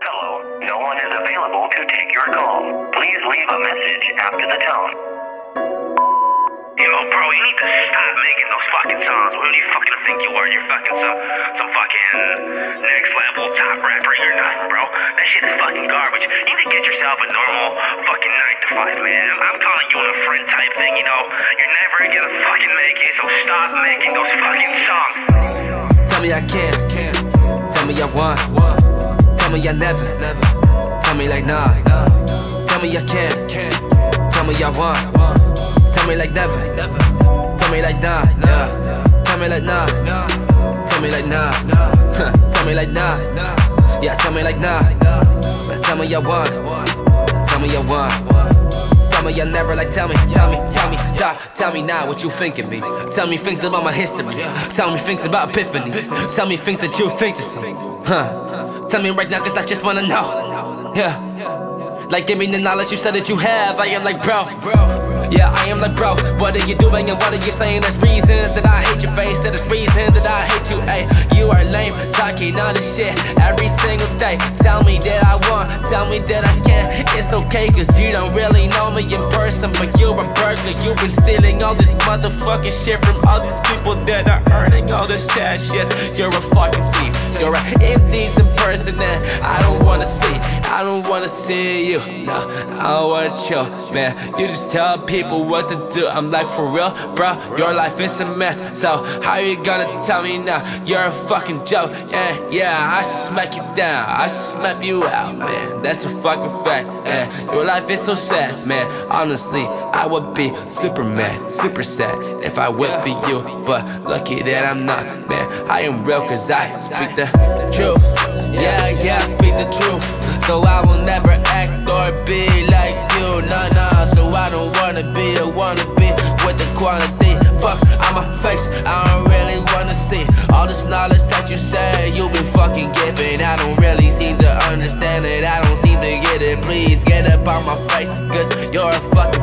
Hello, no one is available to take your call. Please leave a message after the tone. Yo, bro, you need to stop making those fucking songs. Who do you fucking think you are? You're fucking some fucking next level top rapper. You're nothing, bro. That shit is fucking garbage. You need to get yourself a normal fucking 9 to 5, man. I'm calling you a friend type thing, you know. You're never gonna fucking make it, so stop making those fucking songs. Tell me I can't. Tell me I want. Tell me I never. Tell me like nah. Tell me I can't. Tell me I want. Tell me like never. Tell me like nah. Yeah. Tell me like nah. Tell me like nah. Tell me like nah. Yeah, tell me like nah. Tell me I want. Tell me I want. Tell me I never, like tell me now what you think of me. Tell me things about my history. Tell me things about epiphanies. Tell me things that you think to see. Tell me right now, cause I just wanna know. Yeah. Like give me the knowledge you said that you have. I am like bro. Yeah, I am like bro. What are you doing and what are you saying? There's reasons that I hate your face. There's reason that I hate you, ayy. You are lame, talking all this shit every single day. Tell me that I want, tell me that I can't. It's okay cause you don't really know me in person, but you're a burglar. You've been stealing all this motherfucking shit from all these people that are earning all this cash. Yes, you're a fucking thief. You're an indecent person and I don't wanna see. I don't wanna see you. No, I don't wanna chill, man. You just tell people what to do. I'm like, for real, bro, your life is a mess. So how you gonna tell me now you're a fucking joke? Yeah, I smack you down, I smack you out, man. That's a fucking fact, man. Your life is so sad, man. Honestly, I would be super mad, super sad if I would be you, but lucky that I'm not, man. I am real cause I speak the truth. Yeah, I speak the truth. So I will never act or be like you, nah. So I don't wanna be with the quantity. Fuck, I'm a face, I don't really wanna see all this knowledge that you say you been fucking giving. I don't really seem to understand it, I don't seem to get it. Please get up on my face, cause you're a fucking